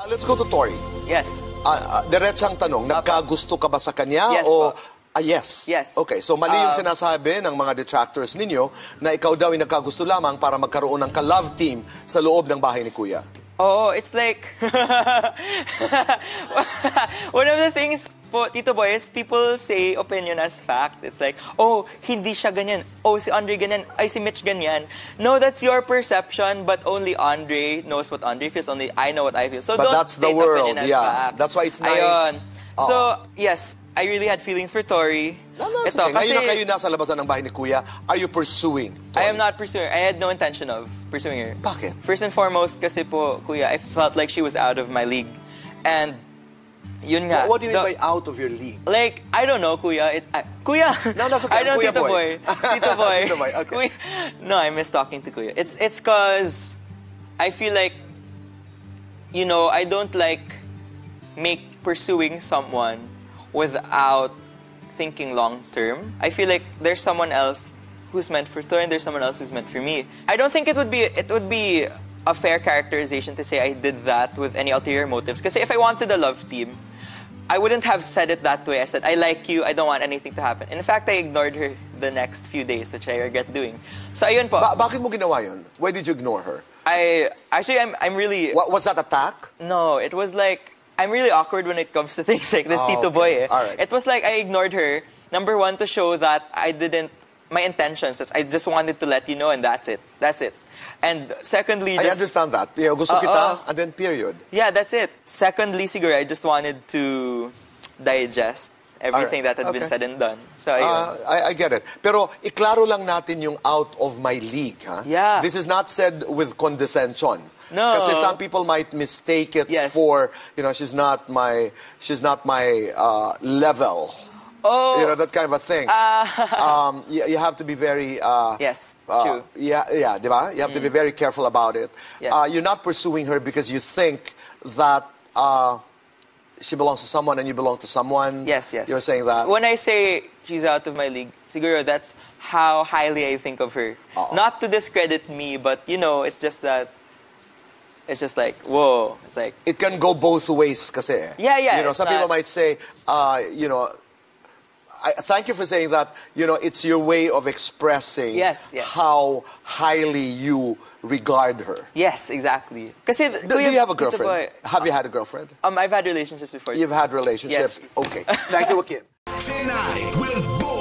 Let's go to Tori. Yes. Diretsang tanong, nagkagusto ka ba sa kanya? Yes o po. Yes. Yes. Okay, so mali yung sinasabi ng mga detractors ninyo na ikaw daw ay nagkagusto lamang para magkaroon ng ka-love team sa loob ng bahay ni Kuya. Oh, it's like one of the things po, Tito Boy, is people say opinion as fact. It's like, oh, hindi siya ganyan. Oh, si Andre ganyan. Ay, si Mitch ganyan. No, that's your perception, but only Andre knows what Andre feels. Only I know what I feel. So but don't that's the state world, opinion as yeah. fact. That's why it's nice. Ayun. So, yes, I really had feelings for Tori. No, it's okay. Ngayon na kayo nasa labasan ng bahay ni Kuya, are you pursuing Tori? I am not pursuing her. I had no intention of pursuing her. Bakit? First and foremost, kasi po, Kuya, I felt like she was out of my league. And, yun nga. What do you mean by out of your league? Like, I don't know, Kuya. Kuya! No, that's okay. I know, Kuya Tito boy. Tito Boy. Tito Boy, okay. Kuya. No, I miss talking to Kuya. It's cause I feel like, you know, I don't like pursuing someone without thinking long term. I feel like there's someone else who's meant for Tori and there's someone else who's meant for me. I don't think it would be a fair characterization to say I did that with any ulterior motives. Because if I wanted a love team, I wouldn't have said it that way. I said, I like you, I don't want anything to happen. In fact, I ignored her the next few days, which I regret doing. So ayun po. Bakit mo ginawa yun? Why did you ignore her? I'm really... Was that attack? No, it was like, I'm really awkward when it comes to things like this, Tito okay. Boy. Eh. All right. It was like I ignored her. Number one, to show that my intentions, I just wanted to let you know, and that's it. That's it. And secondly, I understand that. Gusto kita, and then period. Yeah, that's it. Secondly, siguro, I just wanted to digest everything that had been said and done. So, I get it. Pero iklaro lang natin yung out of my league, ha? Yeah. This is not said with condescension. No. Kasi some people might mistake it for, you know, she's not my level. Oh. You know, that kind of a thing. You have to be very... yes, true. Yeah, diba? You have to be very careful about it. Yes. You're not pursuing her because you think that she belongs to someone and you belong to someone. Yes, yes. You're saying that? When I say she's out of my league, siguro that's how highly I think of her. Not to discredit me, but, you know, it's just that... It's just like, whoa. It's like... It can go both ways kasi. Yeah, yeah. You know, some people might say, you know... thank you for saying that. You know, it's your way of expressing how highly you regard her. Yes, exactly. Kasi, do you have a girlfriend? Have you had a girlfriend? I've had relationships before. You've had relationships? Yes. Okay. Thank you, Wakim. Tonight with Boy